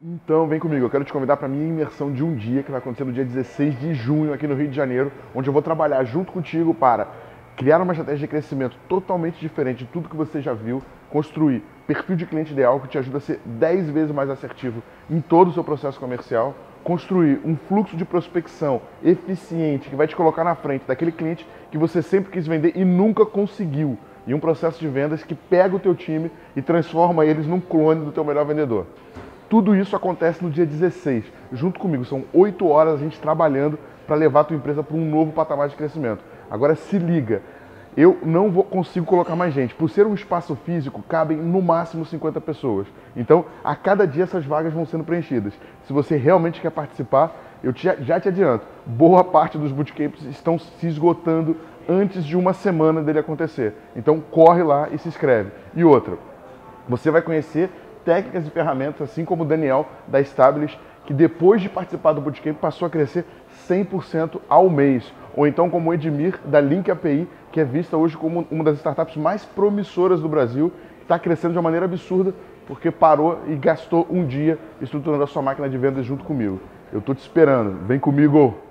Então vem comigo, eu quero te convidar para a minha imersão de um dia, que vai acontecer no dia 16 de junho aqui no Rio de Janeiro, onde eu vou trabalhar junto contigo para criar uma estratégia de crescimento totalmente diferente de tudo que você já viu, construir perfil de cliente ideal que te ajuda a ser 10 vezes mais assertivo em todo o seu processo comercial, construir um fluxo de prospecção eficiente que vai te colocar na frente daquele cliente que você sempre quis vender e nunca conseguiu, e um processo de vendas que pega o teu time e transforma eles num clone do teu melhor vendedor. Tudo isso acontece no dia 16, junto comigo. São 8 horas a gente trabalhando para levar a tua empresa para um novo patamar de crescimento. Agora se liga, eu não consigo colocar mais gente. Por ser um espaço físico, cabem no máximo 50 pessoas. Então, a cada dia essas vagas vão sendo preenchidas. Se você realmente quer participar, já te adianto, boa parte dos bootcamps estão se esgotando antes de uma semana dele acontecer. Então, corre lá e se inscreve. E outra, você vai conhecer técnicas e ferramentas, assim como o Daniel da Establish, que depois de participar do Bootcamp passou a crescer 100% ao mês. Ou então como o Edmir da Link API, que é vista hoje como uma das startups mais promissoras do Brasil, está crescendo de uma maneira absurda porque parou e gastou um dia estruturando a sua máquina de vendas junto comigo. Eu estou te esperando, vem comigo!